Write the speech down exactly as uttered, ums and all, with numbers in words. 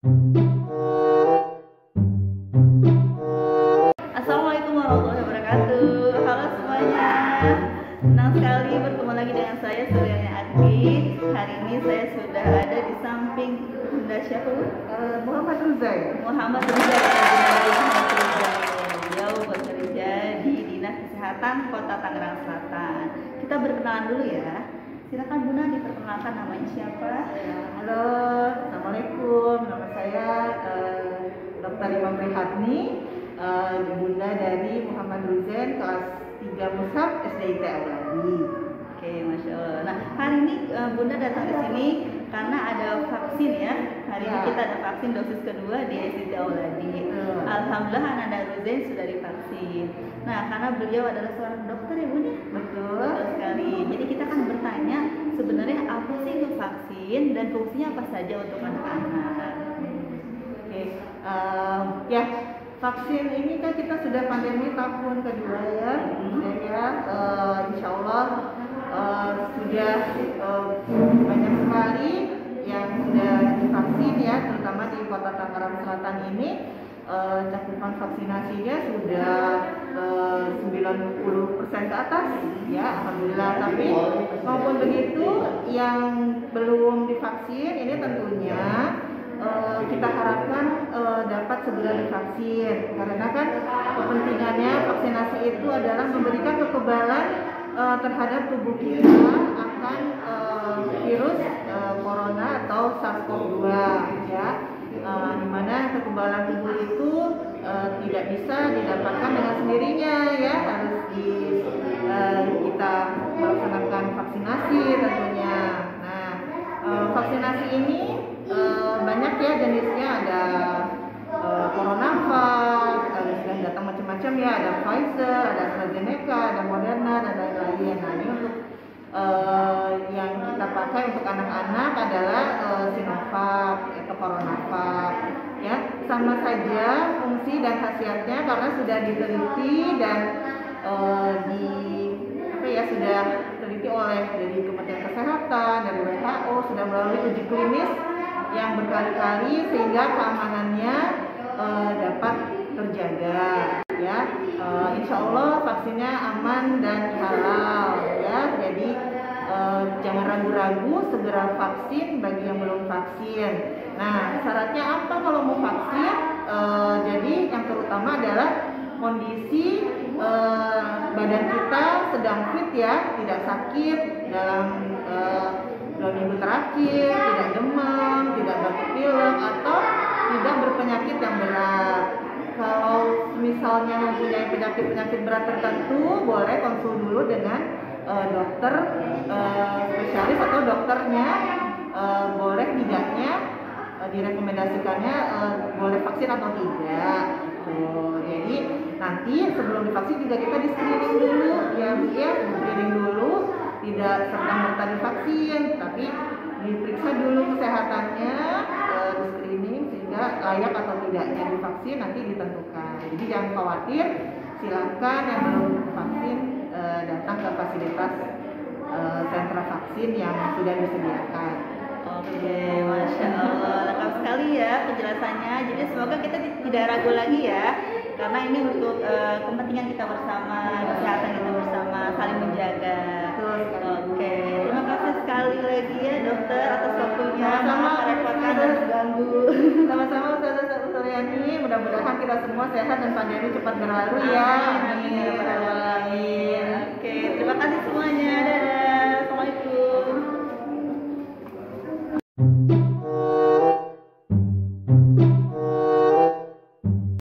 Assalamualaikum warahmatullahi wabarakatuh. Halo semuanya, senang sekali bertemu lagi dengan saya Suryani Adit. Hari ini saya sudah ada di samping Bunda Syahur uh, Muhammad Ruzain. Muhammad Ruzain. Beliau bekerja di Dinas Kesehatan Kota Tangerang Selatan. Kita berkenalan dulu ya. Silakan Bunda diperkenalkan namanya siapa? Ya, halo, assalamualaikum. Nama saya uh, Dokter Imam Prihatni, uh, Bunda dari Muhammad Ruzain kelas tiga Mushaf S D I T Auladi. Oke, Masya Allah. Nah, hari ini uh, Bunda datang ke sini karena ada vaksin ya. Hari ya. ini kita ada vaksin dosis kedua di S D I T Auladi. Hmm. Alhamdulillah Ananda Ruzain sudah divaksin. Nah, karena beliau adalah seorang dokter ya Bunda. Betul. Betul sekali. Jadi kita akan bertanya sebenarnya apa sih itu vaksin dan fungsinya apa saja untuk anak-anak. Oke, uh, ya. Vaksin ini kan kita sudah pandemi tahun kedua ya, hmm. ya, uh, insya Allah uh, sudah uh, banyak sekali yang sudah divaksin ya, terutama di Kota Tangerang Selatan ini uh, cakupan vaksinasinya sudah uh, sembilan puluh persen ke atas ya, alhamdulillah. Tapi maupun begitu yang belum divaksin ini tentunya Uh, kita harapkan uh, dapat segera divaksin, karena kan kepentingannya vaksinasi itu adalah memberikan kekebalan uh, terhadap tubuh kita akan uh, virus uh, corona atau SARS-CoV dua ya, uh, dimana kekebalan tubuh itu uh, tidak bisa didapatkan dengan sendirinya ya, harus di uh, kita melaksanakan vaksinasi tentunya. Nah, uh, vaksinasi ini Uh, banyak ya jenisnya, ada uh, CoronaVac, ada sudah datang macam-macam ya, ada Pfizer, ada AstraZeneca, ada Moderna dan lain-lain. Nah, ini untuk uh, yang kita pakai untuk anak-anak adalah uh, Sinovac atau CoronaVac ya, sama saja fungsi dan khasiatnya karena sudah diteliti dan uh, di apa ya sudah diteliti oleh dari Kementerian Kesehatan, dari W H O, sudah melalui uji klinis yang berkali-kali sehingga keamanannya e, dapat terjaga ya. E, insya Allah vaksinnya aman dan halal ya, jadi e, jangan ragu-ragu, segera vaksin bagi yang belum vaksin. Nah, syaratnya apa kalau mau vaksin? E, jadi yang terutama adalah kondisi e, badan kita sedang fit ya, tidak sakit dalam e, dua minggu terakhir, tidak demam, tidak batuk pilek, atau tidak berpenyakit yang berat. Kalau misalnya mempunyai penyakit-penyakit berat tertentu, boleh konsul dulu dengan uh, dokter uh, spesialis atau dokternya, uh, boleh tidaknya uh, direkomendasikannya uh, boleh vaksin atau tidak. Tuh, jadi nanti sebelum divaksin juga kita di screening dulu, ya Bu ya, screening dulu. Tidak serta-merta divaksin, tapi diperiksa dulu kesehatannya, e, di screening sehingga layak atau tidaknya divaksin nanti ditentukan. Jadi jangan khawatir, silakan yang belum vaksin e, datang ke fasilitas e, sentra vaksin yang sudah disediakan. Oke, Masya Allah, lengkap sekali ya penjelasannya. Jadi semoga kita tidak ragu lagi ya, karena ini untuk e, kepentingan kita bersama, kesehatan kita bersama, saling menjaga. Oke, terima kasih sekali lagi ya dokter atas waktunya. Sama-sama, merepotkan dan mengganggu. Sama-sama Ustazah Suryani, mudah-mudahan kita semua sehat dan pandemi cepat berlalu ya. Amin. Amin. Oke, terima kasih semuanya.